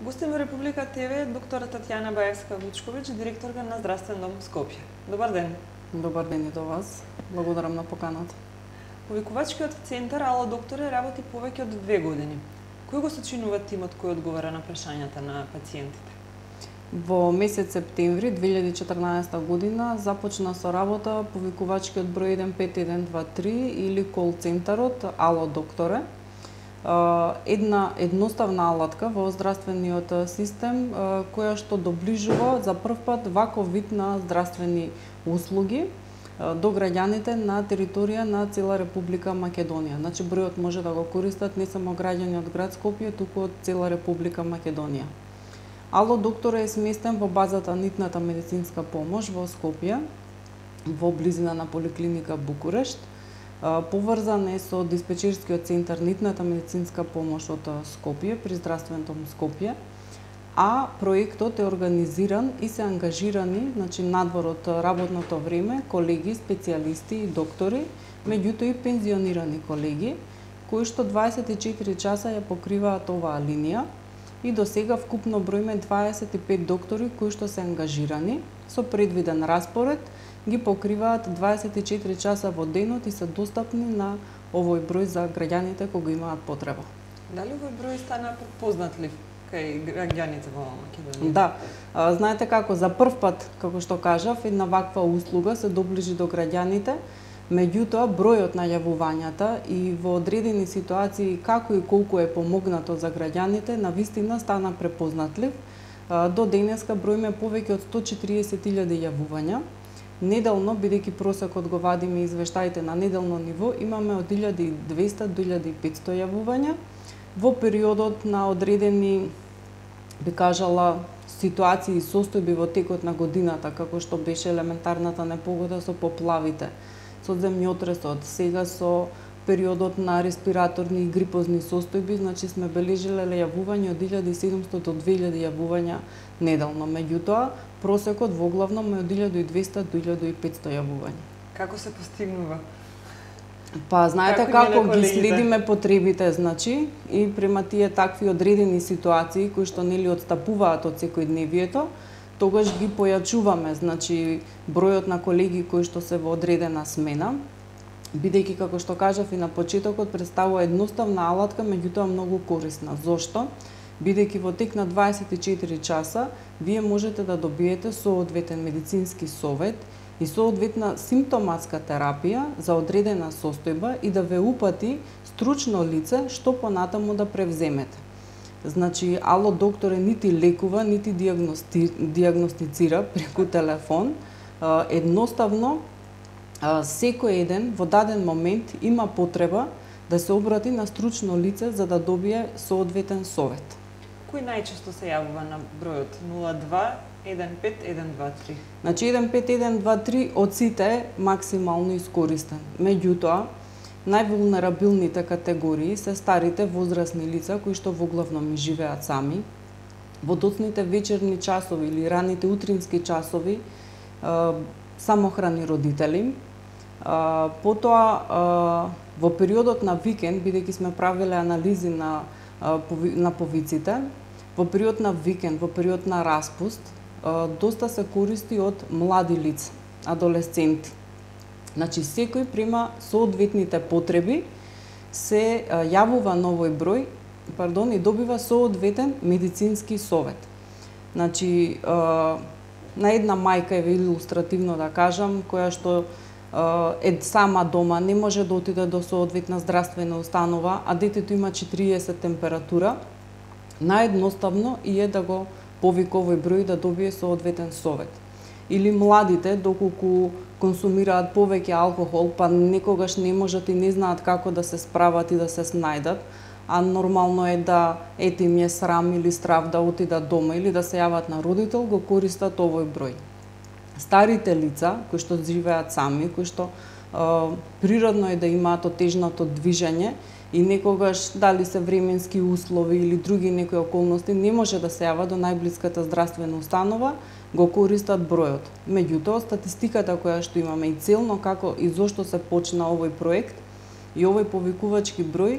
Гостин во Република ТВ е доктора Татјана Баевска-Вучковиќ, директорка на Здравствен дом Скопје. Добар ден. Добар ден и до вас. Благодарам на поканата. Повикувачкиот центар Ало докторе работи повеќе од 2 години. Кој го сочинува тимот кој одговара на прашањата на пациентите? Во месец септември 2014 година започна со работа повикувачкиот број 15123 или кол центарот Ало докторе. Една едноставна алатка во здравствениот систем која што доближува за прв пат ваков вид на здравствени услуги до граѓаните на територија на цела Република Македонија. Значи бројот може да го користат не само граѓани од град Скопје, туку од цела Република Македонија. Ало доктор е сместен во базата Нитната медицинска помош во Скопје, во близина на поликлиника Букурешт. Поврзан е со диспечерскиот центар Нитната медицинска помош од Скопје при Здравствен дом Скопје, а проектот е организиран и се ангажирани, значи надвор од работното време, колеги, специјалисти и доктори, меѓутоа и пензионирани колеги, кои што 24 часа ја покриваат оваа линија и до сега вкупно бројме 25 доктори кои што се ангажирани со предвиден распоред, ги покриваат 24 часа во денот и се достапни на овој број за граѓаните кога имаат потреба. Дали овој број стана познатлив кај граѓаните во Македонија? Да, знаете како за прв пат, како што кажав, една ваква услуга се доближи до граѓаните, меѓутоа бројот на јавувањата и во одредени ситуации како и колку е помогнато за граѓаните, навистина стана препознатлив. До денеска бројме повеќе од 140.000 јавувања. Неделно, бидејќи просекот го вадиме извештаите на неделно ниво, имаме од 1200 до 1500 јавувања. Во периодот на одредени, би кажала, ситуации и состојби во текот на годината, како што беше елементарната непогода со поплавите, со земјотресот, сега со периодот на респираторни и грипозни состојби, значи сме бележеле јавување од 1700 до 2000 јавувања неделно. Меѓутоа, просекот во главном е од 1200 до 1500 јавувања. Како се постигнува? Па, знаете како ги следиме потребите, значи, и према тие такви одредени ситуации кои што нели отстапуваат од секојдневието, тогаш ги појачуваме, значи, бројот на колеги кои што се во одредена смена, бидејќи, како што кажав и на почетокот, представува едноставна алатка, меѓутоа многу корисна. Зошто? Бидејќи во тек на 24 часа вие можете да добиете соодветен медицински совет и соодветна симптоматска терапија за одредена состојба и да ве упати стручно лице што понатаму да превземете. Значи, Ало докторе нити лекува, нити диагностицира преку телефон. Едноставно, секој еден во даден момент има потреба да се обрати на стручно лице за да добие соодветен совет. Кој најчесто се јавува на бројот 02 15 123? Значи 15123 од сите е максимално искористен. Меѓутоа, највулнерабилните категории се старите возрастни лица кои што во главном и живеат сами, во доцните вечерни часови или раните утрински часови, самохрани родители. Потоа во периодот на викенд, бидејќи сме правеле анализи на повиците, во период на викенд, во период на распуст, доста се користи од млади лица, адолесценти. Значи секој прима соодветните потреби, се јавува на овој број, и добива соодветен медицински совет. Значи на една мајка е илустративно да кажам, која што е сама дома, не може да отиде до соодветна здравствена установа, а детето има 40 температура, наједноставно и е да го повика овој број да добие соодветен совет. Или младите, доколку консумираат повеќе алкохол, па некогаш не можат и не знаат како да се справат и да се снајдат, а нормално е да ете им е срам или страв да отидат дома или да се јават на родител, го користат овој број. Старите лица, кои што живеат сами, кои што природно е да имаат отежнато движење и некогаш, дали се временски услови или други некои околности, не може да се јава до најблиската здравствена установа, го користат бројот. Меѓутоа, статистиката која што имаме и целно како и зошто се почна овој проект и овој повикувачки број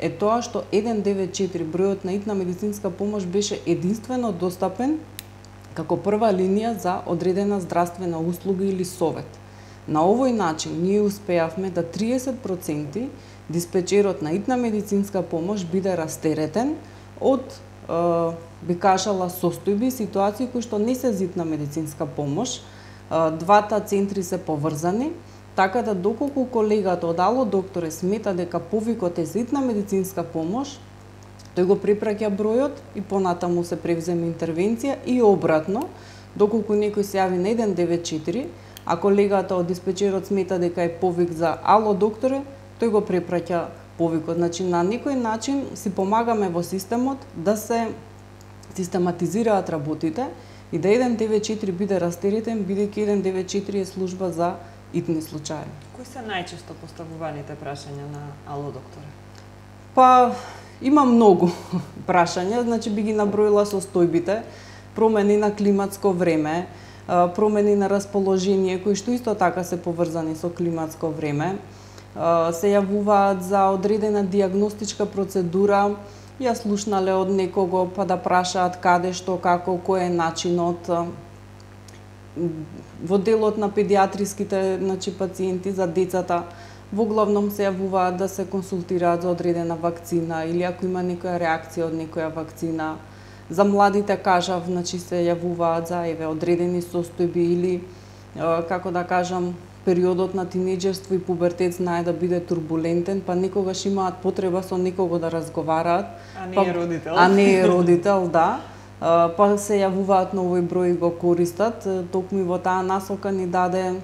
е тоа што 194 бројот на итна медицинска помош беше единствено достапен како прва линија за одредена здравствена услуга или совет. На овој начин ние успеавме да 30% диспечерот на итна медицинска помош биде растеретен од би кажала состојби и ситуации кои што не се за итна медицинска помош. Двата центри се поврзани, така да доколку колегата од Ало докторе смета дека повикот е за итна медицинска помош, тој го препраќа бројот и понатаму се превземе интервенција и обратно, доколку некој се јави на 194, а колегата од диспечерот смета дека е повик за Ало докторе, тој го препраќа повикот. Значи на некој начин си помагаме во системот да се систематизираат работите и да 194 биде растеретен, бидејќи 194 е служба за итни случаи. Кои се најчесто поставуваните прашања на Ало докторе? Па има многу прашања, значи би ги наброила состојбите, промени на климатско време, промени на расположение кои што исто така се поврзани со климатско време, се јавуваат за одредена дијагностичка процедура, ја слушнале од некого па да прашаат каде, што, како, кој е начинот. Во делот на педиатриските, значи, пациенти за децата, во главном се јавуваат да се консултираат за одредена вакцина или ако има некоја реакција од некоја вакцина. За младите кажав, значи се јавуваат за одредени состојби или како да кажам, периодот на тинеџерство и пубертет знае да биде турбулентен, па некогаш имаат потреба со некого да разговараат. А не е родител. А не е родител, да. Па се јавуваат на овој број и го користат. Токму и во таа насока ни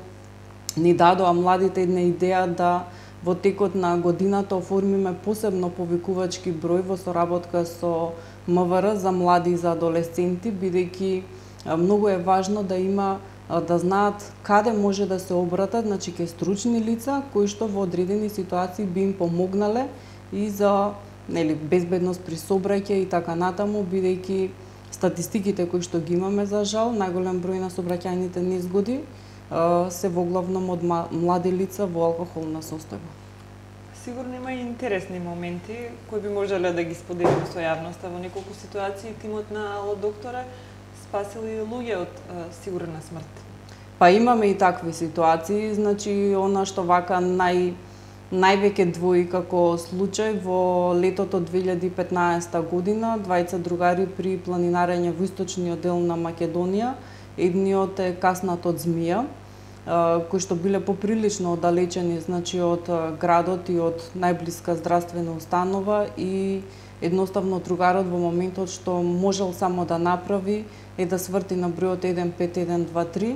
дадоа младите една идеја да во текот на годината оформиме посебно повикувачки број во соработка со МВР за млади и за адолесценти, бидејќи многу е важно да знаат каде може да се обратат, значи ке стручни лица кои што во одредени ситуации би им помогнале и за безбедност при сообраќај и така натаму, бидејќи статистиките кои што ги имаме за жал, најголем број на сообраќајните незгоди се во главном од млади лица во алкохолна состојба. Сигурно има и интересни моменти кои би можеле да ги споделиме со јавноста. Во неколку ситуации тимот на Ало докторе спасили луѓе од сигурна смрт. Па имаме и такви ситуации, значи она што вака највеќе двои како случај во летото 2015 година, двајца другари при планинарење во источниот дел на Македонија, едниот е каснат од змија, кои што биле поприлично оддалечени, значи од градот и од најблиска здравствена установа и едноставно другарот во моментот што можел само да направи е да сврти на бројот 15123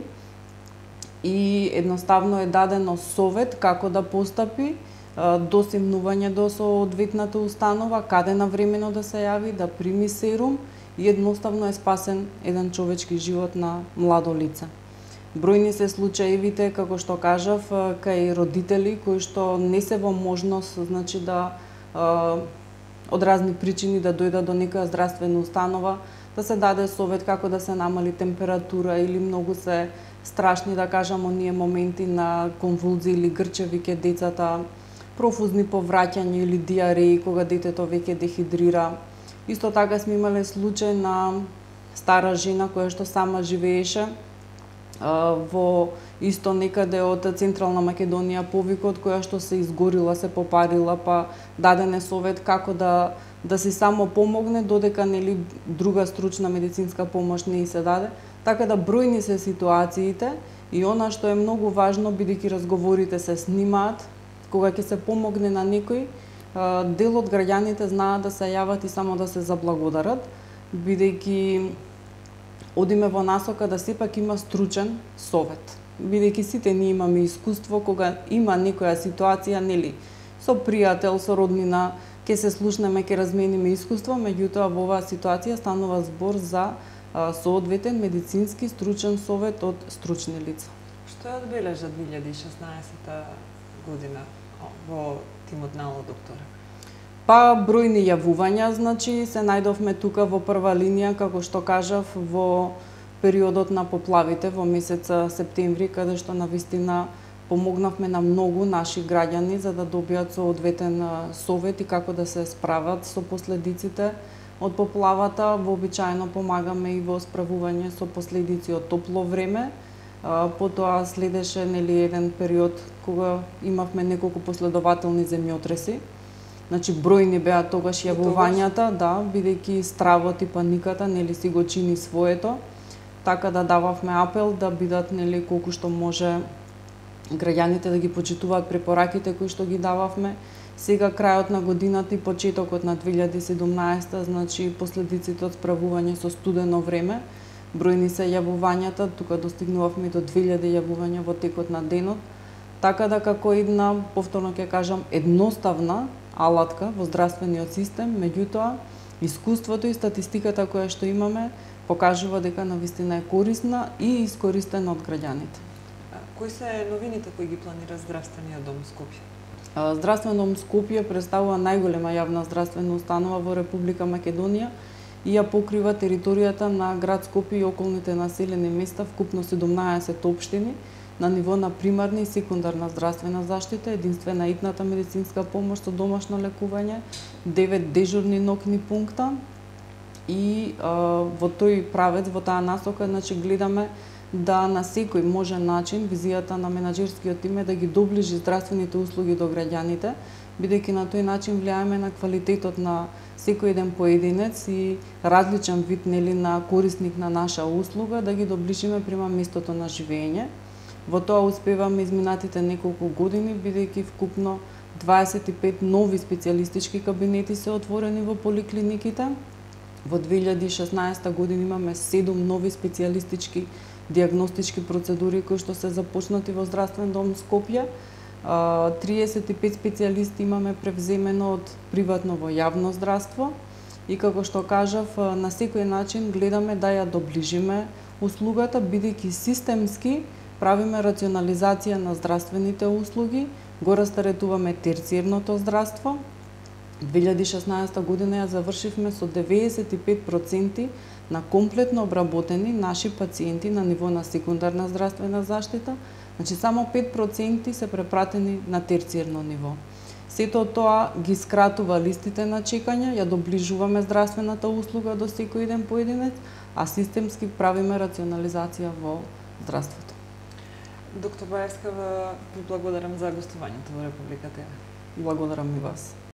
и едноставно е дадено совет како да постапи до симнување до соодветната установа, каде навремено да се јави, да прими серум и едноставно е спасен еден човечки живот на младо лице. Бројни се случаевите, како што кажав, кај родители кои што не се во можност, значи да од разни причини да дојдат до некоја здравствена установа, да се даде совет како да се намали температура или многу се страшни, да кажам, оние моменти на конвулзии или грчеви ке децата, профузни повраќања или диареи кога детето веќе дехидрира. Исто така сме имале случај на стара жена која што сама живееше во исто некаде од Централна Македонија повикот, која што се изгорила, се попарила, па даден е совет како да си само помогне додека друга стручна медицинска помош не и се даде. Така да бројни се ситуациите и она што е многу важно, бидејќи разговорите се снимаат, кога ќе се помогне на некој, дел од граѓаните знаат да се јават и само да се заблагодарат, бидејќи одиме во насока да сепак има стручен совет. Бидејќи сите ние имаме искуство кога има некоја ситуација, со пријател, со роднина, ќе се слушнеме, ќе размениме искуство, меѓутоа во оваа ситуација станува збор за соодветен медицински стручен совет од стручни лица. Што е одбележа 2016 година во тимот на Ало докторе? Па бројни јавувања, значи се најдовме тука во прва линија, како што кажав, во периодот на поплавите во месец септември, каде што навистина помогнавме на многу наши граѓани за да добијат соодветен совет и како да се справат со последиците од поплавата. Вообичаено помагаме и во справување со последици од топло време. Потоа следеше еден период кога имавме неколку последователни земјотреси. Значи бројни беа тогаш јавувањата, бидејќи стравот и паниката си го чини своето. Така да дававме апел да бидат колку што може граѓаните да ги почитуваат препораките кои што ги дававме. Сега крајот на годината и почетокот на 2017, значи последиците од справување со студено време, бројни се јавувањата, тука достигнувавме до 2000 јавувања во текот на денот. Така да како една, повторно ќе кажам, едноставна алатка во здравствениот систем, меѓутоа искуството и статистиката која што имаме покажува дека навистина е корисна и искористена од граѓаните. Кои се новините кои ги планира Здравствениот дом Скопје? Здравствен дом Скопје представува најголема јавна здравствена установа во Република Македонија и ја покрива територијата на град Скопје и околните населени места, вкупно 17 општини, на ниво на примарна и секундарна здравствена заштита, единствена итната медицинска помош со домашно лекување, 9 дежурни ноќни пункта и во тој правец, во таа насока, значи гледаме да на секој можен начин визијата на менаџерскиот тим е да ги доближи здравствените услуги до граѓаните, бидејќи на тој начин влијаеме на квалитетот на секој еден поединец и различен вид на корисник на наша услуга, да ги доближиме према местото на живење. Во тоа успеваме изминатите неколку години, бидејќи вкупно 25 нови специјалистички кабинети се отворени во поликлиниките. Во 2016 година имаме 7 нови специјалистички дијагностички процедури кои што се започнати во Здравствен дом Скопје. 35 специјалисти имаме превземено од приватно во јавно здравство и како што кажав, на секој начин гледаме да ја доближиме услугата, бидејќи системски правиме рационализација на здравствените услуги, го растаретуваме терциерното здравство. 2016 година ја завршивме со 95% на комплетно обработени наши пациенти на ниво на секундарна здравствена заштита, значи само 5% се препратени на терциерно ниво. Сето тоа ги скратува листите на чекање, ја доближуваме здравствената услуга до секој еден поединец, а системски правиме рационализација во здравството. Доктор Баевска, ви благодарам за гостувањето во Република ТВ. Благодарам и вас.